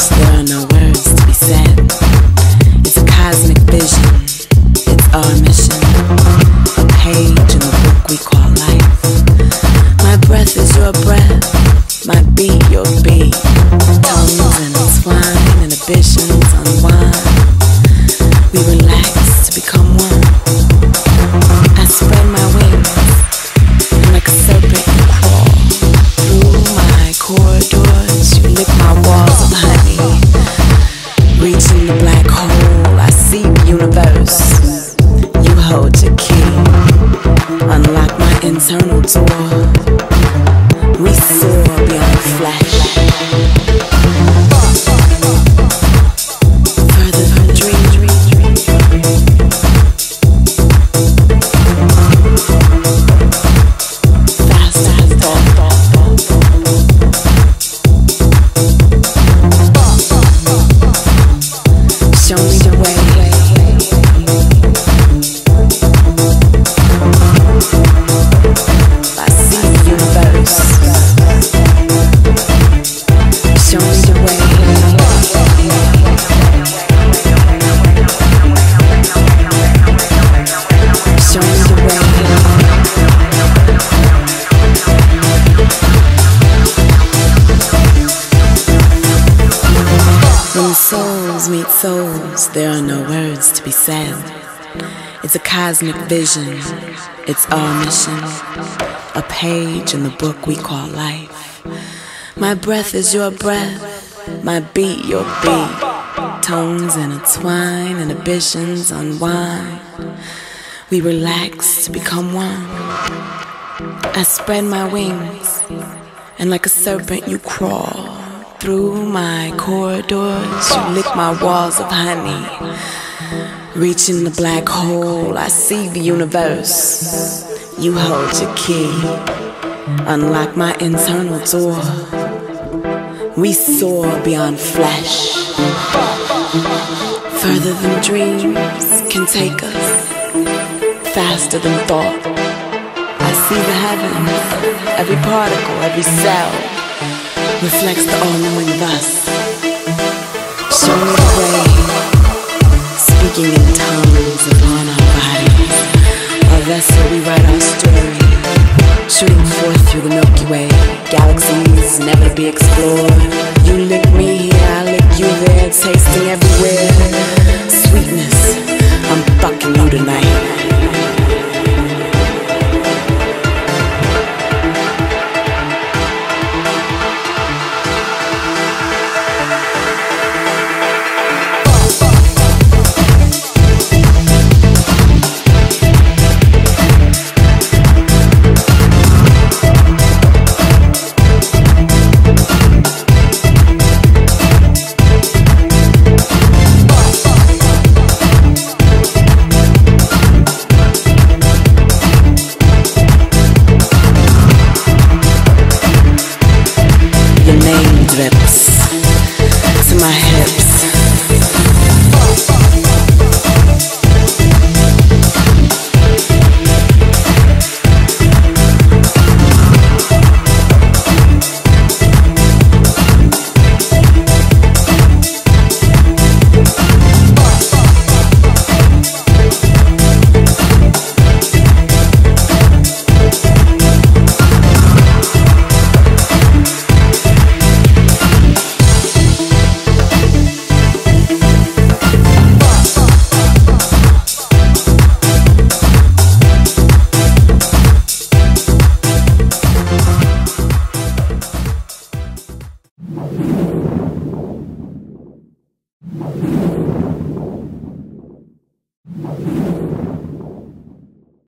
there are no words to be said. It's a cosmic vision, it's our mission. A page in the book we call life. My breath is your breath, my beat your beat. Tongues intertwine, inhibitions unwind. We relax to become one. I spread my wings, and like a serpent you crawl through my corridors. You lick my walls of honey. Reaching the black hole, I see the universe. You hold your key, unlock my internal door. We soar beyond flesh, further from dream. Souls meet souls, there are no words to be said. It's a cosmic vision, it's our mission. A page in the book we call life. My breath is your breath, my beat your beat. Tones intertwine, inhibitions unwind. We relax to become one. I spread my wings, and like a serpent you crawl through my corridors. You lick my walls of honey. Reaching the black hole, I see the universe. You hold your key, unlock my internal door. We soar beyond flesh, further than dreams can take us, faster than thought. I see the heavens, every particle, every cell reflects the all-knowing of us. Show me the way, speaking in tongues upon our bodies. A vessel we ride